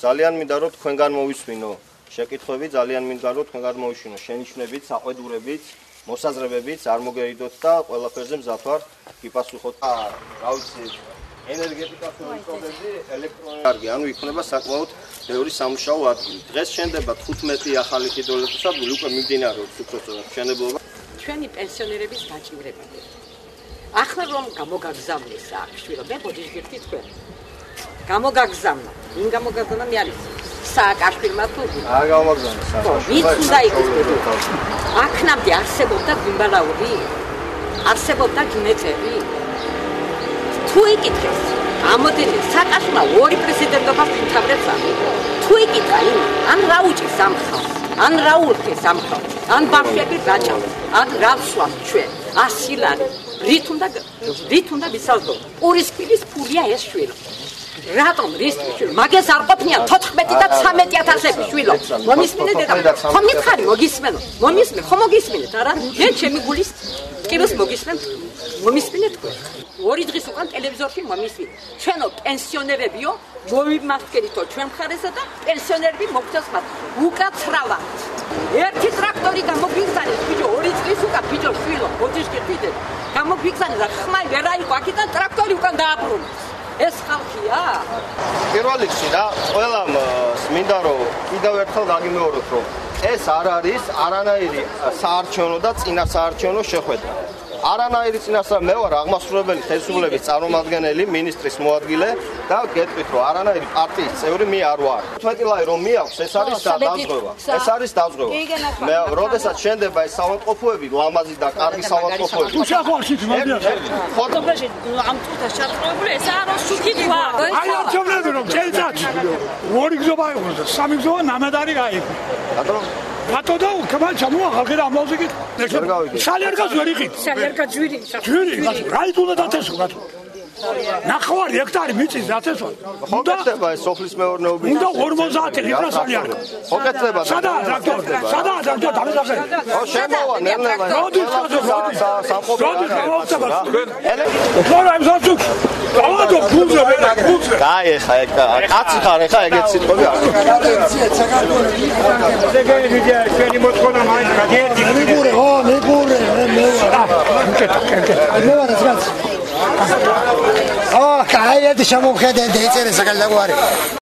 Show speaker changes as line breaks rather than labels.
ძალიან მინდა რომ თქვენგან მოვისმინო შეკითხვები, ძალიან მინდა რომ თქვენგან მოვისმინო შენიშვნებით, საყვედურებით, მოსაზრებებით, არ მოგერიდოთ და ყველაფერზე მზად ვარ გიპასუხოთ. რა ვიცი, ენერგეტიკას მოიწოდები, ელექტროენერგია, ანუ იქნება საკმაოდ ბევრი სამუშაო ადგილი. დღეს შენდება 15 ახალი ჰიდროელექტროსადგური, უკვე მიმდინარეობს უწესრიგად მშენებლობა.
ჩვენი პენსიონერების დაჭირება. ახლა რომ გამოგაგზავნეს აქ შვილო, მე ბოდიშგირთი თქვენ. გამოგაგზავნა. ვინ გამოგაგზავნა მე არის? სააკაშვილმა თუ?
არ გამოგაგზავნა სააკაშვილმა.
ვის უნდა იყოს? აქნამდე არსებობდა გვიმბალაური? არსებობდა გიმეწერი? თუ იკითხეს, ამოდენი სააკაშვილმა ორი პრეზიდენტობა ფინთავრებს ამ. თუ იკითხა იმ, ან რა უჭირს ამ ხალხს? ან რა ურთეს ამ ხალხს? ან ბავშვები რაჭავს? ან რა ვსვამთ ჩვენ? 100 ლარი. რით უნდა ვისალდო? პურისპირის ფულია ეს შვილო. რატომ რისთვის შვილო? მაგას არ ყოფნია 14 და 13,000 შვილო. მომისმინეთ და ხომ მითხარი მოგისმენო? მომისმენ, ხომ მოგისმინეთ არა? მე ჩემი გულის კილოს მოგისმენ. მომისმინეთ თქვენ. ორი დღის უკან ტელევიზორში მომისმინეთ. ჩვენო პენსიონერებიო მოვიმართკერითო ჩვენ მხარესა და პენსიონერები მოგწეს მათ. უკაცრავად. ერთი ტრაქტორი გამოგვიგზავნეს ბიჭო 2 წლის უკან ბიჭო შვილო ბოდიშგირთით. გამოგვიგზავნეს და ხმაი ვერ აიყო აქედან ტრაქტორი უკან დააბრუნეს. ეს ხალხია?
პირველ რიგში რა, ყველამ მინდა რომ კიდევ ერთხელ გაგიმეოროთ რომ ეს არ არის არანაირი საარჩევნო და წინასაარჩევნო შეხვედრა. არანაირი წინასაარჩევნო მე ვარ აღმასრულებელი ხელისუფლების წარმომადგენელი, მინისტრის მოადგილე და გეტყვით რომ არანაირი პარტიის წევრი მე არ ვარ. 15 ლარი რომ მიაქვს, ეს არის დაზღვევა. ეს არის დაზღვევა. მე როდესაც შენდება ეს საავადმყოფოები, ლამაზი და კარგი საავადმყოფოები.
თუ შეხვალში მაგია.
ხოთობაში ამ წუთას ჩატყობებული ეს არა შუქიდვა.
აი არჩევნები რომ წელიწადში ორი გზობა იყოს და სამი გზობა ნამადარი გაიყო. რატო და უკმან ჩამოა ხალხი და ამბავს იგი სალერგას ვერ იყით.
სალერგა ჯვირი.
რა იტულა დაწესო რატო? 9 ჰექტარი მიწის დაწესო.
ხო გეთება ეს სოფლის მეურნეობის.
უნდა 50 ლიტრი სალერგა.
ხო გეთება.
სადაა ტრაქტორი? სადაა ტრაქტორი დამეზახე?
ხო შემოვა ნერნევა.
როდის
სამყოფი.
ხო რა იმსაცუ? გავადო ფულზე ვერა ფულზე.
გაი ხა კაცი ხარ ხა ეგეთ სიტყვები არ.
ჩვენი მოთხოვნა მაინც გადიერთი. მიგურე, ხო, მიგურე, მე ვარ. მე ვარ რაც. კაი, ეს შემოხედე და ეწერე საკალდაგვარი.